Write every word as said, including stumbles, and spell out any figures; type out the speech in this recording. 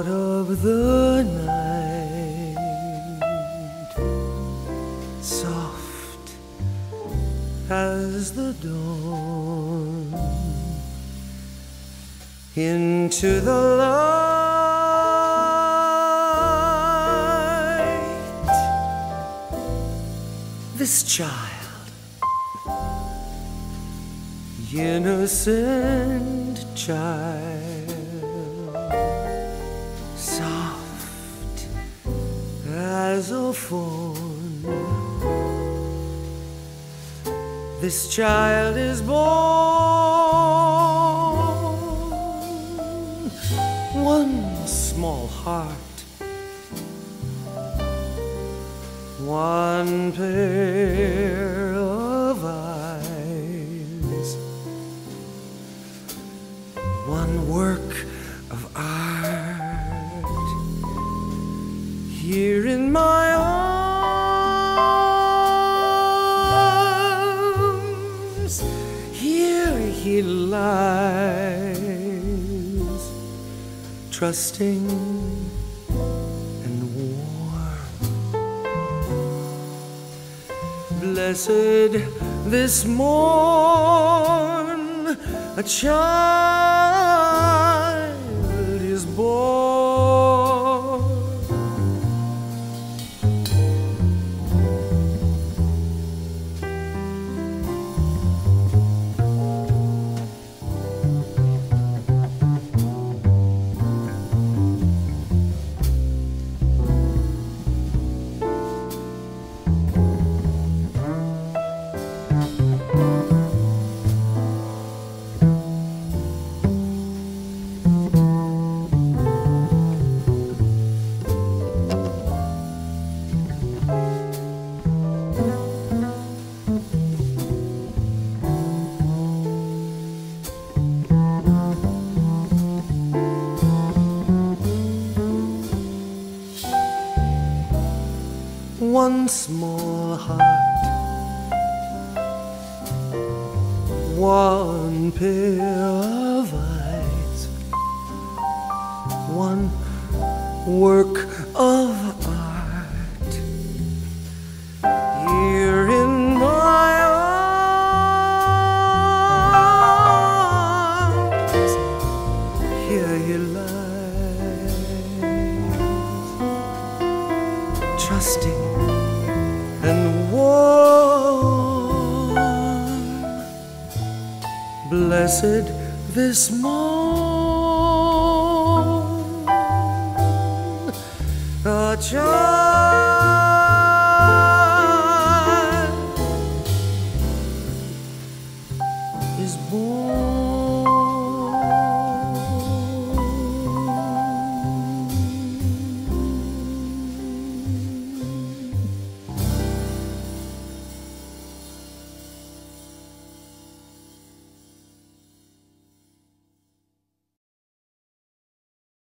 out of the night, soft as the dawn, into the light. This child, innocent child, soft as a fawn, this child is born. One small heart, one pair of eyes, one work of art. Here in my arms, here he lies, trusting and warm. Blessed this morn, a child is born. One small heart, one pair of eyes, one work of art. Here in my arms, here he lies, trusting and warm. Blessed this morn, a child